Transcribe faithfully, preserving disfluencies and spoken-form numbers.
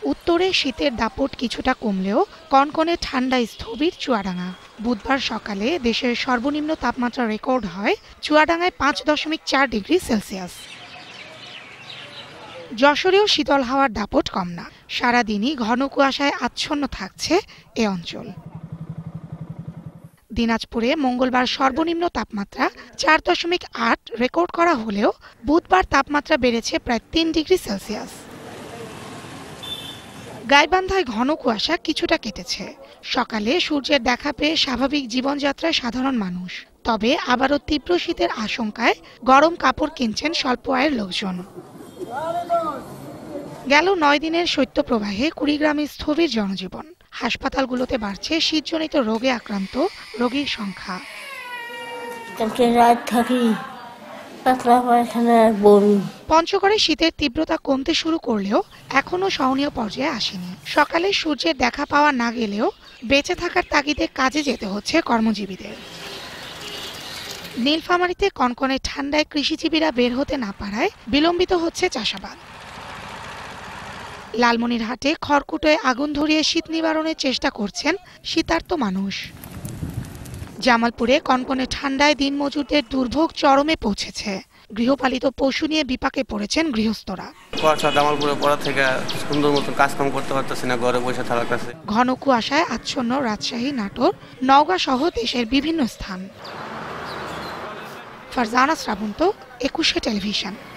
উত্তরে শীতের দাপট কিছুটা কমলেও কনকনে ঠান্ডা স্থবির চুয়াডাঙ্গা। বুধবার সকালে দেশের সর্বনিম্ন তাপমাত্রা রেকর্ড হয় চুয়াডাঙ্গায় পাঁচ দশমিক চার ডিগ্রি সেলসিয়াস। যশোরেও শীতল হাওয়ার দাপট কম না। সারাদিনই ঘন কুয়াশায় আচ্ছন্ন থাকছে এ অঞ্চল। দিনাজপুরে মঙ্গলবার সর্বনিম্ন তাপমাত্রা চার দশমিক আট রেকর্ড করা হলেও বুধবার তাপমাত্রা বেড়েছে প্রায় তিন ডিগ্রি সেলসিয়াস। গাইবান্ধায় ঘন কুয়াশা কিছুটা কেটেছে। সকালে সূর্যের দেখা পেয়ে স্বাভাবিক জীবনযাত্রায় সাধারণ মানুষ। তবে আবারও তীব্র শীতের আশঙ্কায় গরম কাপড় কিনছেন স্বল্প আয়ের লোকজন। গেল নয় দিনের শৈত্যপ্রবাহে কুড়িগ্রামে স্থবির জনজীবন। হাসপাতালগুলোতে বাড়ছে শীতজনিত রোগে আক্রান্ত রোগীর সংখ্যা। পঞ্চগড়ে শীতের তীব্রতা কমতে শুরু করলেও এখনো সহনীয় পর্যায়ে আসেনি। সকালে সূর্যের দেখা পাওয়া না গেলেও বেঁচে থাকার তাগিদে কাজে যেতে হচ্ছে কর্মজীবীদের। নীলফামারীতে কনকনে ঠান্ডায় কৃষিজীবীরা বের হতে না পারায় বিলম্বিত হচ্ছে চাষাবাদ। লালমনিরহাটে খড়কুটোয় আগুন ধরিয়ে শীত নিবারণের চেষ্টা করছেন শীতার্ত মানুষ। জামালপুরে কনকনে ঠান্ডায় দিনমজুরদের দুর্ভোগ চরমে পৌঁছেছে। গৃহপালিত পশু নিয়ে বিপাকে পড়েছেন গৃহস্থরা। জামালপুরে পড়া থেকে সুন্দর মতো কাজকাম করতে পারতেছি না, ঘরে বসে থাকার কাছে। ঘন কুয়াশায় আচ্ছন্ন রাজশাহী, নাটোর, নওগাঁ সহ দেশের বিভিন্ন স্থান। ফারজানা শ্রাবন্ত, একুশে টেলিভিশন।